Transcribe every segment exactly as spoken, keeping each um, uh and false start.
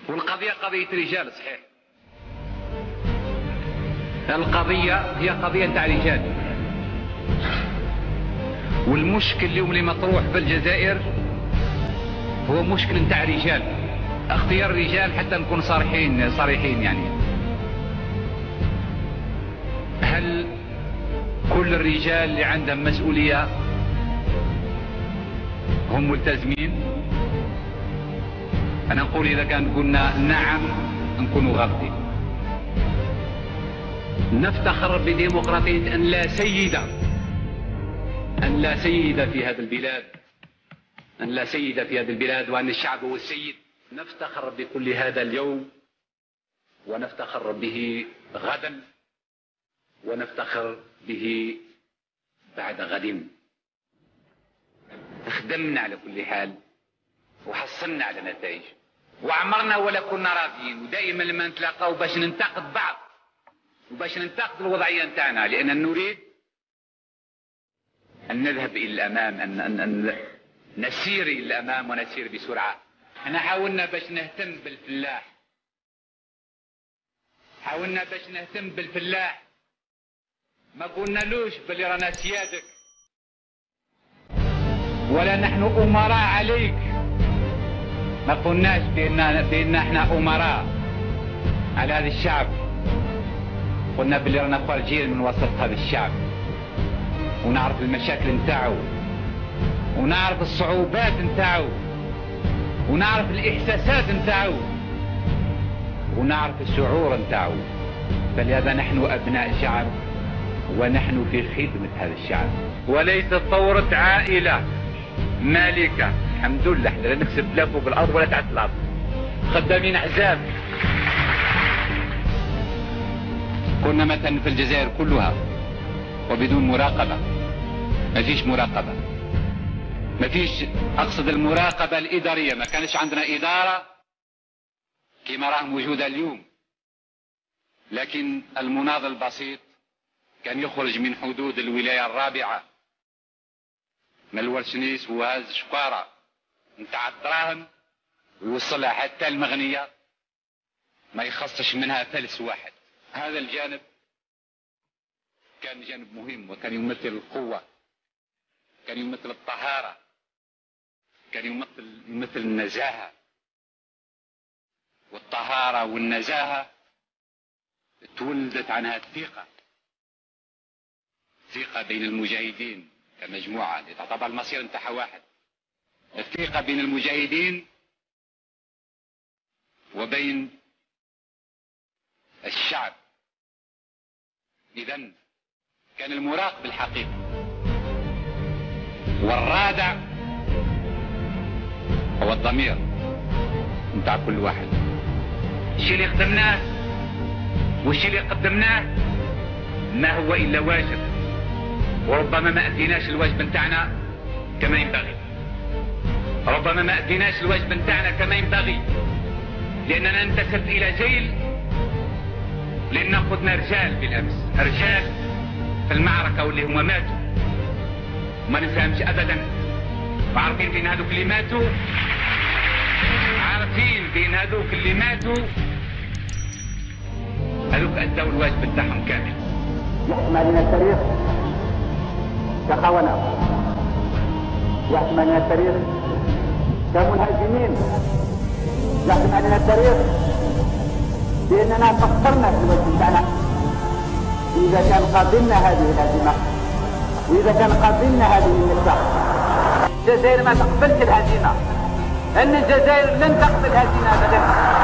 والقضية قضية رجال صحيح، القضية هي قضية نتاع رجال، والمشكل اليوم اللي مطروح في الجزائر هو مشكل نتاع رجال، اختيار رجال حتى نكون صريحين صريحين يعني. هل كل الرجال اللي عندهم مسؤولية هم ملتزمين؟ أنا نقول إذا كان قلنا نعم نكونوا غلطين. نفتخر بديمقراطية أن لا سيدة أن لا سيدة في هذا البلاد أن لا سيدة في هذه البلاد وأن الشعب هو السيد. نفتخر بكل هذا اليوم ونفتخر به غدا ونفتخر به بعد غد. خدمنا على كل حال وحصلنا على نتائج وعمرنا ولا كنا راضيين، ودائما لما نتلاقاو باش ننتقد بعض وباش ننتقد الوضعية نتاعنا، لأن نريد أن نذهب إلى الأمام، أن, أن, أن نسير إلى الأمام ونسير بسرعة. احنا حاولنا باش نهتم بالفلاح، حاولنا باش نهتم بالفلاح، ما قلنا لوش بلي رانا سيادك ولا نحن أمراء عليك، ما قلناش بأن بأن احنا أمراء على هذا الشعب، قلنا بلي رانا خارجين من وسط هذا الشعب ونعرف المشاكل نتاعو ونعرف الصعوبات نتاعو ونعرف الإحساسات نتاعو ونعرف الشعور نتاعو. فلهذا نحن أبناء شعب ونحن في خدمة هذا الشعب، وليست ثورة عائلة مالكة. الحمد لله احنا لا نكسب لا فوق الأرض ولا تحت الأرض، خدامين أحزاب. كنا مثلا في الجزائر كلها وبدون مراقبة، ما فيش مراقبة، ما فيش، أقصد المراقبة الإدارية، ما كانش عندنا إدارة كما راه موجودة اليوم. لكن المناضل البسيط كان يخرج من حدود الولاية الرابعة من الورشنيس وهاز شقارة نتاع الدراهم ويوصلها حتى المغنية، ما يخصش منها فلس واحد. هذا الجانب كان جانب مهم وكان يمثل القوة، كان يمثل الطهارة، كان يمثل يمثل النزاهة. والطهارة والنزاهة تولدت عنها الثقة، ثقة بين المجاهدين كمجموعة اللي تعتبر المصير نتاعها واحد، الثقة بين المجاهدين وبين الشعب. إذن كان المراقب الحقيقي والرادع هو الضمير نتاع كل واحد. الشيء اللي خدمناه والشيء اللي قدمناه ما هو إلا واجب، وربما ما أديناش الواجب نتاعنا كما ينبغي، ربما ما أديناش الواجب نتاعنا كما ينبغي، لأننا انتسبت إلى جيل، لأننا قدنا رجال بالأمس، رجال في المعركة واللي هما ماتوا، ما نفهمش أبدا، وعارفين بأن هذوك اللي ماتوا عارفين بأن هذوك اللي ماتوا هذوك أدوا الواجب نتاعهم كامل. يحكم علينا التاريخ كخونة، يحكم علينا التاريخ كمنهزمين، يحكم علينا التاريخ بأننا قصرنا في الوجه نتاعنا. إذا كان قابلنا هذه الهزيمة وإذا كان قابلنا هذه النساء، الجزائر ما تقبلش الهزيمة، أن الجزائر لن تقبل الهزيمة أبدا.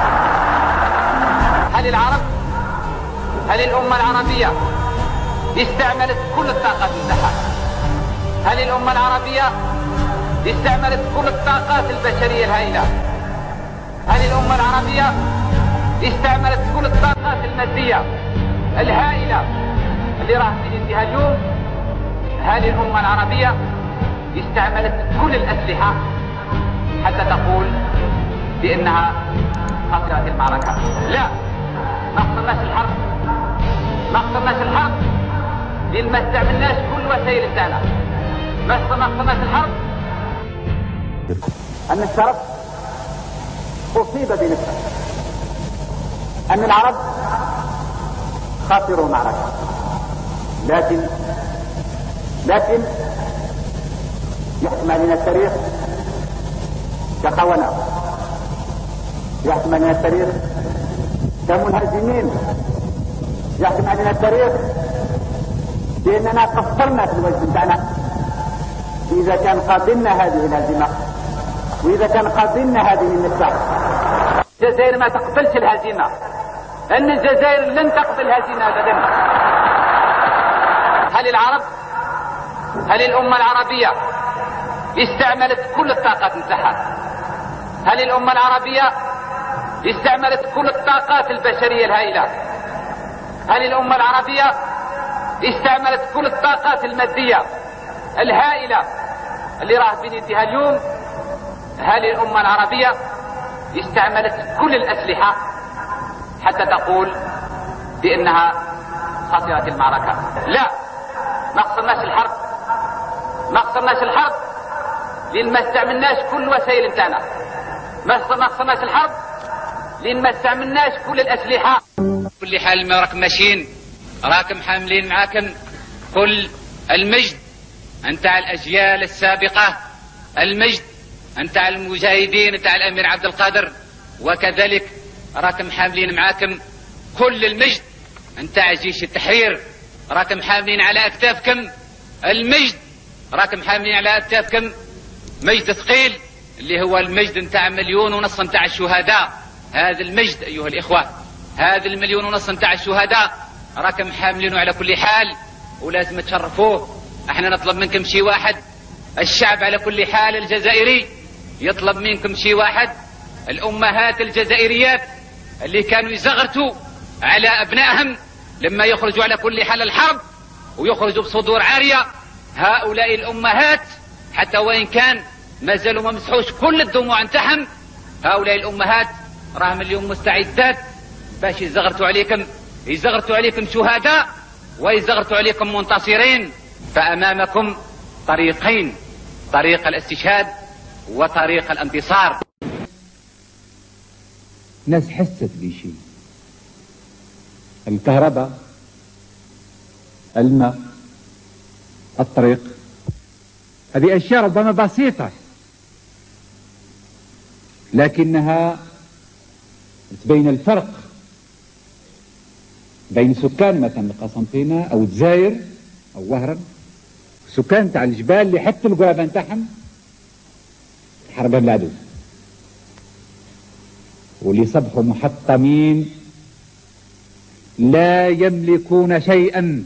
هل العرب، هل الأمة العربية استعملت كل الطاقات نتاعها؟ هل الأمة العربية استعملت كل الطاقات البشرية الهائلة؟ هل الأمة العربية استعملت كل الطاقات المادية الهائلة اللي راح في انتهاء اليوم؟ هل الأمة العربية استعملت كل الأسلحة حتى تقول بأنها خسرت المعركة؟ لا، ما خسرناش الحرب، ما خسرناش الحرب لأن ما استعملناش كل وسائل الدعم. ما خسرناش الحرب أن الشرف أصيب بنفسه. أن العرب خسروا معركة، لكن لكن يحكم علينا التاريخ كخونة، يحكم علينا التاريخ كمنهزمين، يحكم علينا التاريخ بأننا قصرنا في الوجه بتاعنا. إذا كان قابلنا هذه الهزيمة وإذا كان قابلنا هذه النكسة، الجزائر ما تقبلش الهزيمة، أن الجزائر لن تقبل الهزيمة أبدا. هل العرب هل الأمة العربية استعملت كل الطاقات نتاعها؟ هل الأمة العربية استعملت كل الطاقات البشرية الهائلة؟ هل الأمة العربية استعملت كل الطاقات المادية الهائلة اللي راه بين يديها اليوم؟ هل الأمة العربية استعملت كل الأسلحة حتى تقول بأنها خسرت المعركة؟ لا، ما خسرناش الحرب، ما خسرناش الحرب لأن ما استعملناش كل الوسائل نتاعنا، ما خسرناش الحرب لأن ما استعملناش كل الأسلحة. كل حال ما راكم ماشيين راكم حاملين معاكم كل المجد نتاع الأجيال السابقة، المجد نتاع المجاهدين نتاع الأمير عبد القادر، وكذلك راكم حاملين معاكم كل المجد نتاع جيش التحرير، راكم حاملين على أكتافكم المجد، راكم حاملين على أكتافكم مجد ثقيل اللي هو المجد نتاع مليون ونص نتاع الشهداء. هذا المجد أيها الإخوة، هذا المليون ونص نتاع الشهداء راكم حاملينه على كل حال ولازم تشرفوه. احنا نطلب منكم شيء واحد، الشعب على كل حال الجزائري يطلب منكم شيء واحد، الأمهات الجزائريات اللي كانوا يزغرتوا على أبنائهم لما يخرجوا على كل حال الحرب ويخرجوا بصدور عارية، هؤلاء الأمهات حتى وإن كان ما زالوا ما مسحوش كل الدموع نتاعهم، هؤلاء الأمهات راهم اليوم مستعدات باش يزغرتوا عليكم، يزغرتوا عليكم شهداء ويزغرتوا عليكم منتصرين. فأمامكم طريقين، طريق الاستشهاد وطريق الانتصار. ناس حست بشيء، الكهرباء، الماء، الطريق، هذه أشياء ربما بسيطة لكنها تبين الفرق بين سكان مثلا القسنطينة أو الجزائر أو وهران، سكان تاع الجبال اللي حتى القرابة نتاعهم حربها بالعدو، واللي صبحوا محطمين لا يملكون شيئا،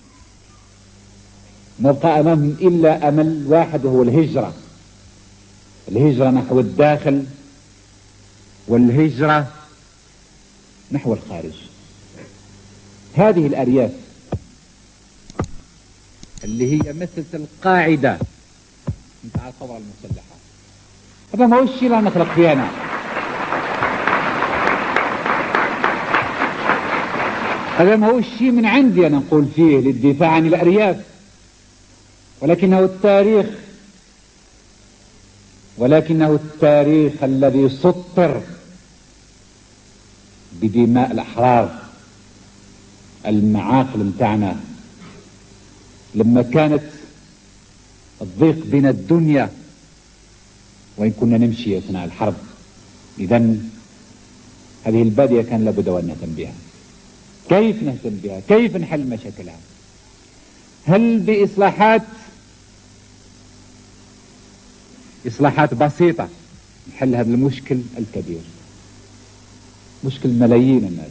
نبقى أمامهم إلا أمل واحد وهو الهجرة، الهجرة نحو الداخل والهجرة نحو الخارج. هذه الأرياف اللي هي مثل القاعدة نتاع الثورة المسلحة، هذا ما هو الشيء اللي نخلق فيه أنا، هذا ما هو الشيء من عندي أنا نقول فيه للدفاع عن الأرياف، ولكنه التاريخ، ولكنه التاريخ الذي سطر بدماء الأحرار، المعاقل متاعنا لما كانت الضيق بين الدنيا وإن كنا نمشي أثناء الحرب. إذن هذه البادية كان لابد أن نهتم بها. كيف نهتم بها؟ كيف نحل مشاكلها؟ هل بإصلاحات إصلاحات بسيطة نحل هذا المشكل الكبير، مشكل ملايين الناس؟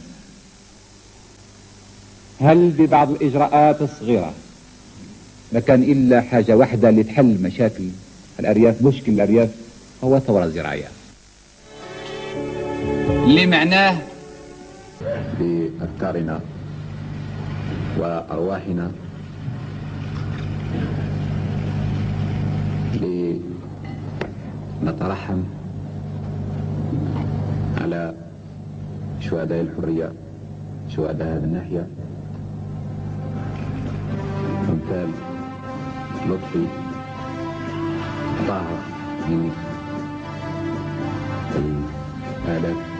هل ببعض الإجراءات الصغيرة ما كان إلا حاجة واحدة لتحل مشاكل الأرياف؟ مشكل الأرياف هو الثورة الزراعية اللي معناه بأفكارنا وأرواحنا لنترحم على شهداء الحرية، شهداء هذه الناحية، أمثال لطفي، طه من الآلاف